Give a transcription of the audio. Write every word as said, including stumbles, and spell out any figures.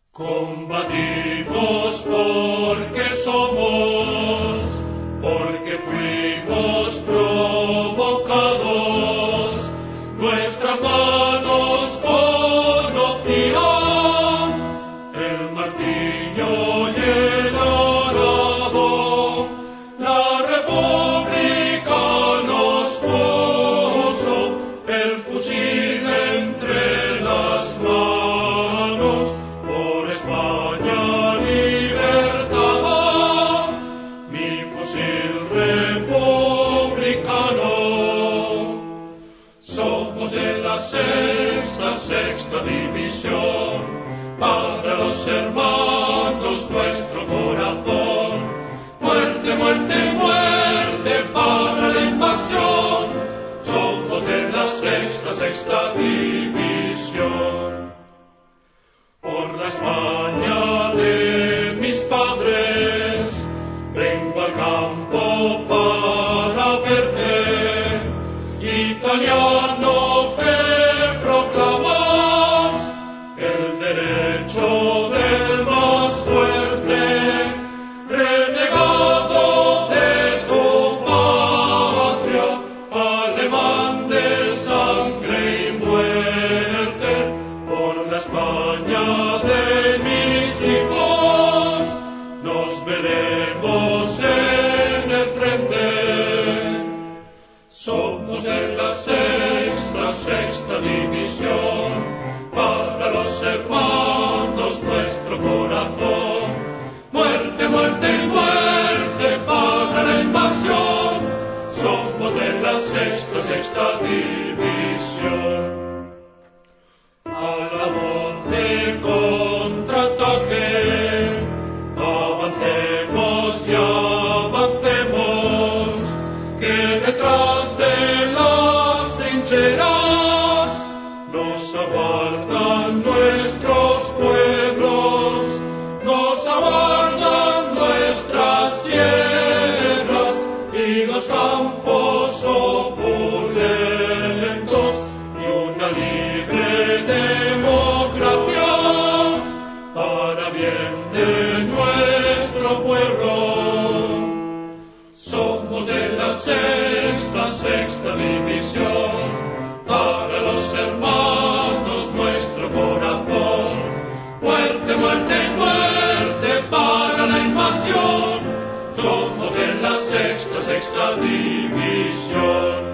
Combatimos porque somos, porque fuimos provocados, nuestras manos conocían el martillo y el arado, la república nos puso el fusil entre las manos. España libertad, mi fusil republicano. Somos de la sexta, sexta división, para los hermanos nuestro corazón. Muerte, muerte, muerte para la invasión. Somos de la sexta, sexta división. Por la España de mis padres, vengo al campo para verte. Italiano, que proclamas el derecho del más fuerte, renegado de tu patria, alemán de sangre y muerte. Por la España de mis hijos nos veremos en el frente. Somos de la sexta, sexta división, para los hermanos nuestro corazón. Muerte, muerte y muerte para la invasión. Somos de la sexta, sexta división. A la voz de contraataque, avancemos y avancemos, que detrás de las trincheras nos aguardan nuestros pueblos, nos aguardan nuestras tierras y los campos opulentos y una libre democracia para bien de nuestro pueblo. Somos de la sexta, sexta división, para los hermanos nuestro corazón. Muerte, muerte y muerte para la invasión. Somos de la sexta, sexta división.